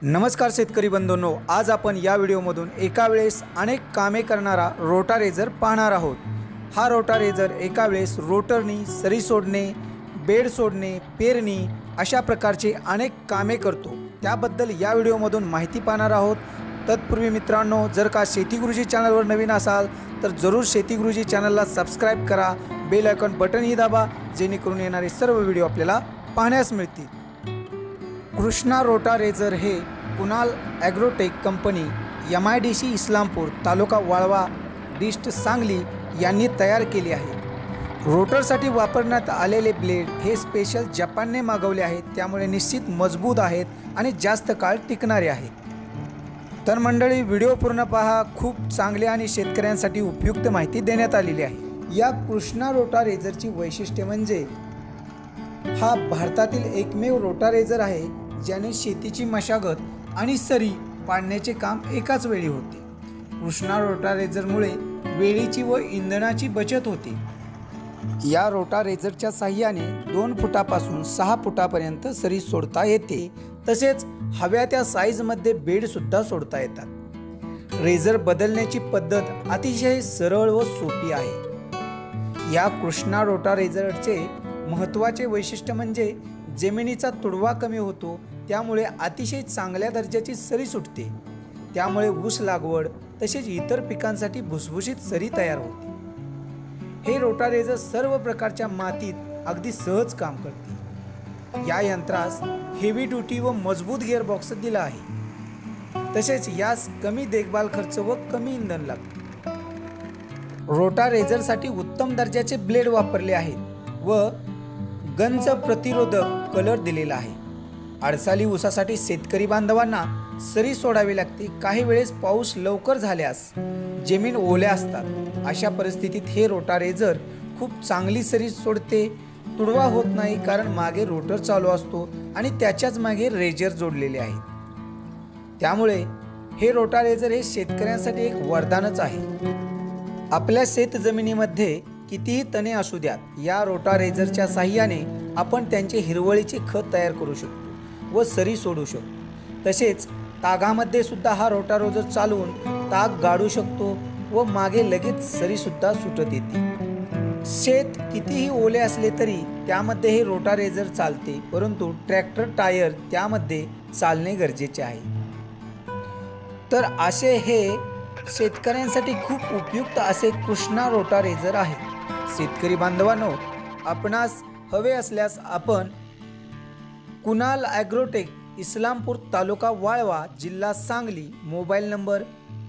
नमस्कार शेतकरी बंधूंनो, आज आपण या व्हिडिओमधून एका वेळेस अनेक कामे करणारा रोटारेजर पाहणार आहोत। हा रोटारेजर एका वेळेस रोटरनी सरी सोडणे, बेड सोडणे, पेरणी अशा प्रकारचे अनेक कामे करतो। त्याबद्दल या व्हिडिओमधून माहिती पाहणार आहोत। तत्पूर्वी मित्रांनो, जर का शेती गुरुजी चॅनलवर नवीन असाल तर जरूर शेती गुरुजी चॅनलला सबस्क्राइब करा, बेल आयकॉन बटन ही दाबा, जेणेकरून येणारे सर्व व्हिडिओ आपल्याला पाहण्यास मिळतील। कृष्णा रोटारेजर हे Kunal Agrotech company MIDC Islampur taluka Walwa dist Sangli यांनी तयार केले आहे। रोटरसाठी वापरण्यात आलेले ब्लेड हे स्पेशल जपानने मागवले आहेत, त्यामुळे निश्चित मजबूत आहेत आणि जास्त काळ टिकणारे आहेत। तर मंडळी, व्हिडिओ पूर्ण पहा, खूप चांगले आणि शेतकऱ्यांसाठी उपयुक्त माहिती देण्यात आलेली आहे। या कृष्णा रोटारेजरची वैशिष्ट्ये म्हणजे हा भारतातील एकमेव रोटारेजर आहे ज्याने शेतीची मशागत आणि सरी पाडण्याचे काम एकाच वेळी होते। कृष्णा रोटारेजरमुळे वेळेची व इंधनाची बचत होते। या रोटारेजरच्या साहाय्याने 2 फुटापासून 6 फुटापर्यंत सरी सोडता येते, तसेच हव्या त्या साईजमध्ये बेड सुद्धा सोडता येतात। रेजर बदलण्याची पद्धत अतिशय सरळ व सोपी आहे। या कृष्णा रोटारेजरचे महत्त्वाचे वैशिष्ट्य म्हणजे जमिनीचा तुडवा कमी होतो, त्यामुळे अतिशय चांगल्या दर्जाची सरी सुटते। त्यामुळे ऊस लागवड तसेच इतर पिकांसाठी भुसभुशीत सरी तयार होते। हे रोटारेजर सर्व प्रकारच्या मातीत अगदी सहज काम करते। या यंत्रास हेवी ड्युटी व मजबूत गिअरबॉक्स दिला आहे, तसेच यास कमी देखभाल खर्च व कमी इंधन लागते। रोटारेजरसाठी उत्तम दर्जाचे ब्लेड वापरले आहेत व गंज प्रतिरोधक कलर दिलेला आहे। अडसाली ऊसासाठी शेतकरी बांधवांना सरी सोडावी लागते। काही वेळेस पाऊस लवकर झाल्यास जमीन ओल्या असतात, अशा परिस्थितीत हे रोटारेजर खूप चांगली सरी सोडते। तुडवा होत नाही, कारण मागे रोटर चालू असतो आणि त्याच्याच मागे रेजर जोडलेले आहेत। त्यामुळे हे रोटारेजर हे शेतकऱ्यांसाठी एक वरदानच आहे। आपल्या शेत जमिनीमध्ये कितीही तणे असू द्यात, या रोटारेजरच्या साहाय्याने आपण त्यांचे हिरवळीचे खत तयार करू शकतो व सरी सोडू शकतो। तसेच तागामध्ये सुद्धा हा रोटारेजर चालवून ताग गाडू शकतो व मागे लगेच सरी सुद्धा सुटत येते। शेत कितीही ओले असले तरी त्यामध्ये हे रोटारेजर चालते, परंतु ट्रॅक्टर टायर त्यामध्ये चालणे गरजेचे आहे। तर असे हे शेतकऱ्यांसाठी खूप उपयुक्त असे कृष्णा रोटारेजर आहे। शेतकरी बांधवांनो, आपणास हवे असल्यास आपण कुणाल ॲग्रोटेक इस्लामपूर तालुका वाळवा जिल्हा सांगली, मोबाईल नंबर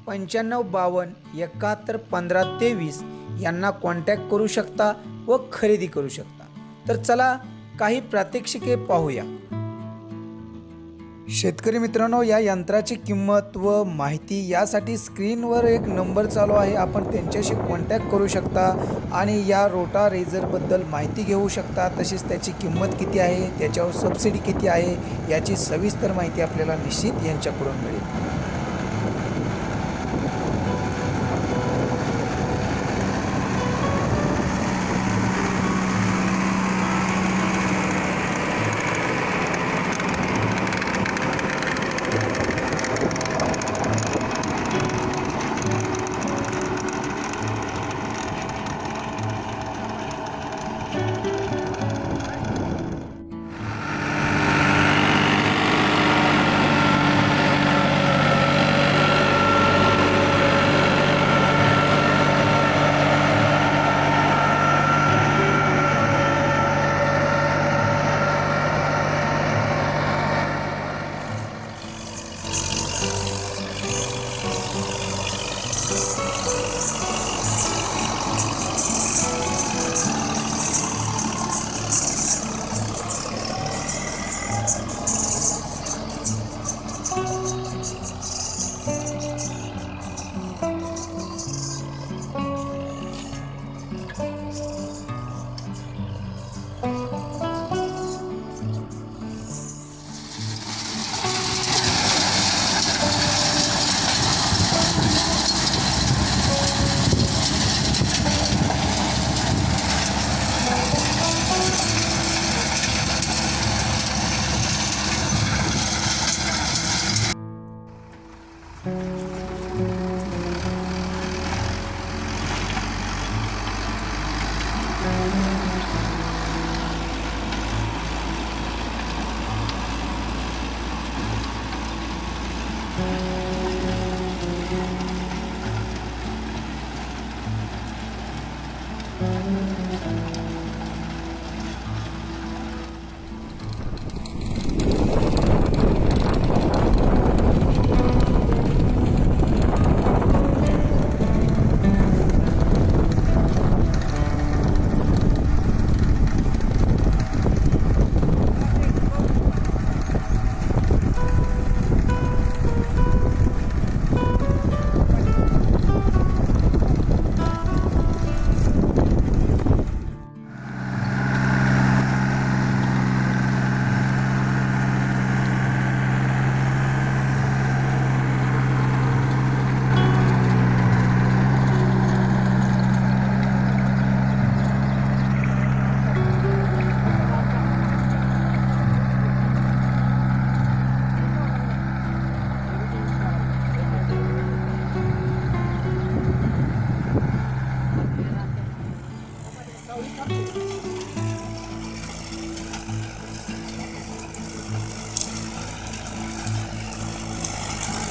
9552711523 यांना कॉन्टॅक्ट करू शकता व खरेदी करू शकता। तर चला काही प्रात्यक्षिके पाहूया। शेतकरी मित्रांनो, या यंत्राची किंमत व माहिती यासाठी स्क्रीनवर एक नंबर चालू आहे, आपण त्यांच्याशी कॉन्टॅक्ट करू शकता आणि या रोटारेजरबद्दल माहिती घेऊ शकता। तसेच त्याची किंमत किती आहे, त्याच्यावर सबसिडी किती आहे याची सविस्तर माहिती आपल्याला निश्चित यांच्याकडून मिळेल।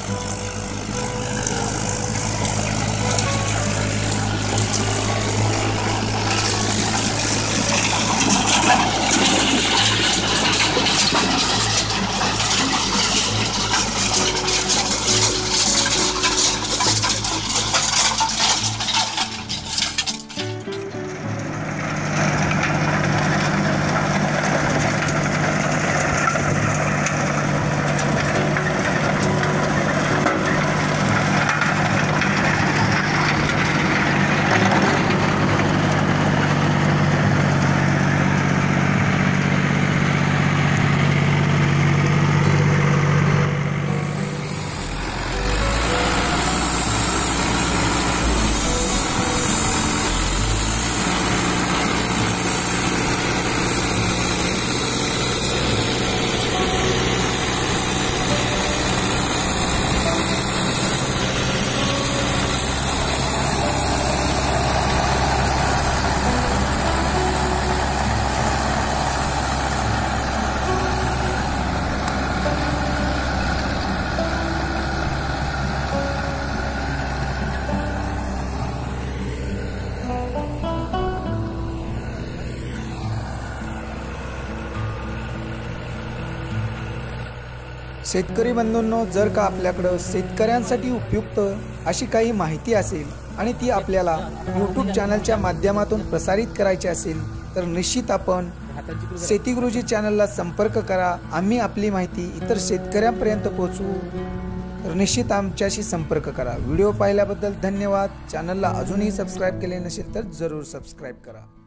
शेतकरी बंधूंनो, जर का आपल्याकडं शेतकऱ्यांसाठी उपयुक्त अशी काही माहिती असेल आणि ती आपल्याला यूट्यूब चॅनलच्या माध्यमातून प्रसारित करायची असेल तर निश्चित आपण शेतीगुरुजी चॅनलला संपर्क करा। आम्ही आपली माहिती इतर शेतकऱ्यांपर्यंत पोहोचवू, तर निश्चित आमच्याशी संपर्क करा। व्हिडिओ पाहिल्याबद्दल धन्यवाद। चॅनलला अजूनही सबस्क्राईब केले नसेल तर जरूर सबस्क्राईब करा।